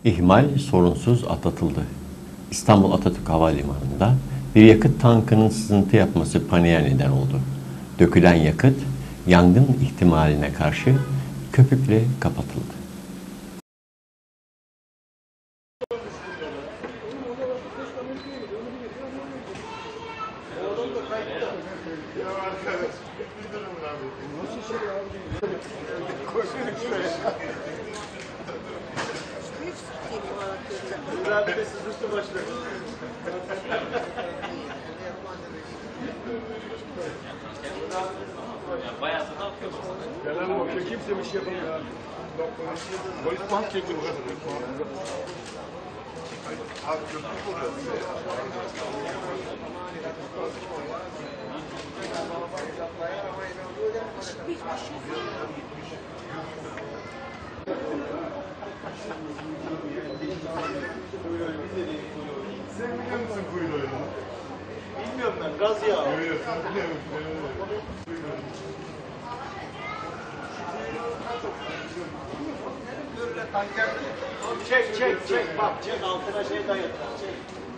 İhmal sorunsuz atlatıldı. İstanbul Atatürk Havalimanı'nda bir yakıt tankının sızıntı yapması paniğe neden oldu. Dökülen yakıt, yangın ihtimaline karşı köpükle kapatıldı. Abi de sızıntı başladı. Bayağı da atıyor. Gelen bakıyor, kimse bir şey yapamıyor. Polis bank çekti bu kadar. Abi köpük oluyor. Sen biliyor musun kuyruğu oyunu? Bilmiyorum ben, gaz yağı. Evet, sen biliyor musun? Çek, bak, çek altına şey dayatlar, çek.